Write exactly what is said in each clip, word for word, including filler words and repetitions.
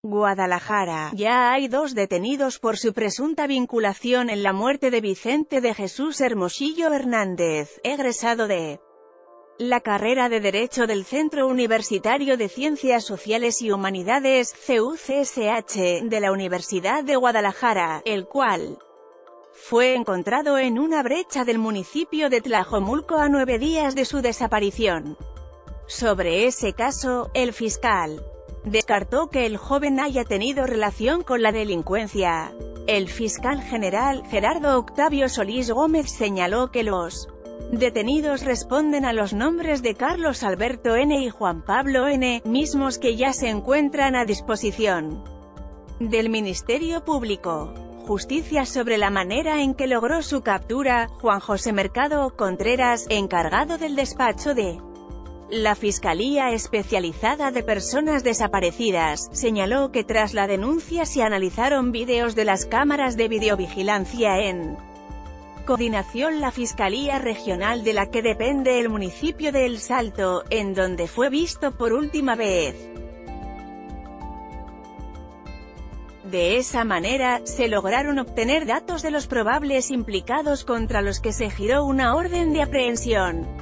Guadalajara. Ya hay dos detenidos por su presunta vinculación en la muerte de Vicente de Jesús Hermosillo Hernández, egresado de la carrera de Derecho del Centro Universitario de Ciencias Sociales y Humanidades, C U C S H, de la Universidad de Guadalajara, el cual fue encontrado en una brecha del municipio de Tlajomulco a nueve días de su desaparición. Sobre ese caso, el fiscal descartó que el joven haya tenido relación con la delincuencia. El fiscal general, Gerardo Octavio Solís Gómez, señaló que los detenidos responden a los nombres de Carlos Alberto N. y Juan Pablo N., mismos que ya se encuentran a disposición del Ministerio Público. Justicia. Sobre la manera en que logró su captura, Juan José Mercado Contreras, encargado del despacho de la Fiscalía Especializada de Personas Desaparecidas, señaló que tras la denuncia se analizaron vídeos de las cámaras de videovigilancia en coordinación la Fiscalía Regional de la que depende el municipio de El Salto, en donde fue visto por última vez. De esa manera, se lograron obtener datos de los probables implicados contra los que se giró una orden de aprehensión,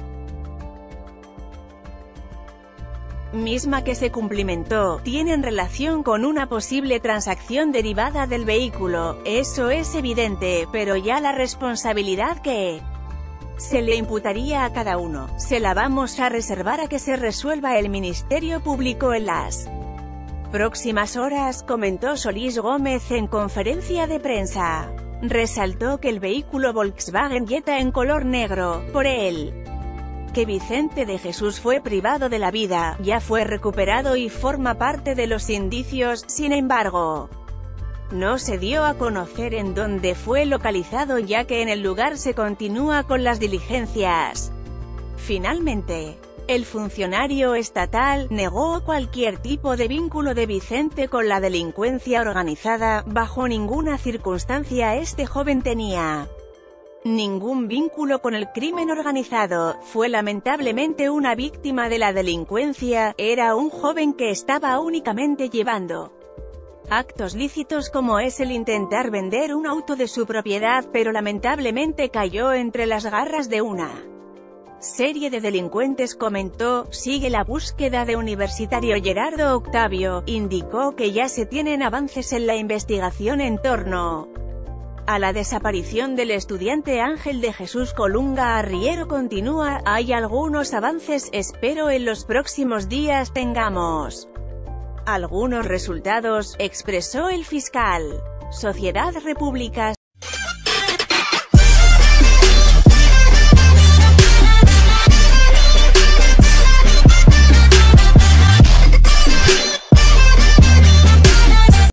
misma que se cumplimentó. Tienen relación con una posible transacción derivada del vehículo, eso es evidente, pero ya la responsabilidad que se le imputaría a cada uno, se la vamos a reservar a que se resuelva el Ministerio Público en las próximas horas, comentó Solís Gómez en conferencia de prensa. Resaltó que el vehículo Volkswagen Jetta en color negro, por él que Vicente de Jesús fue privado de la vida, ya fue recuperado y forma parte de los indicios. Sin embargo, no se dio a conocer en dónde fue localizado, ya que en el lugar se continúa con las diligencias. Finalmente, el funcionario estatal negó cualquier tipo de vínculo de Vicente con la delincuencia organizada. Bajo ninguna circunstancia este joven tenía ningún vínculo con el crimen organizado, fue lamentablemente una víctima de la delincuencia, era un joven que estaba únicamente llevando actos lícitos como es el intentar vender un auto de su propiedad, pero lamentablemente cayó entre las garras de una serie de delincuentes, comentó. Sigue la búsqueda de universitario. Gerardo Octavio indicó que ya se tienen avances en la investigación en torno a la desaparición del estudiante Ángel de Jesús Colunga Arriero. Continúa, hay algunos avances, espero en los próximos días tengamos algunos resultados, expresó el fiscal. Sociedad República.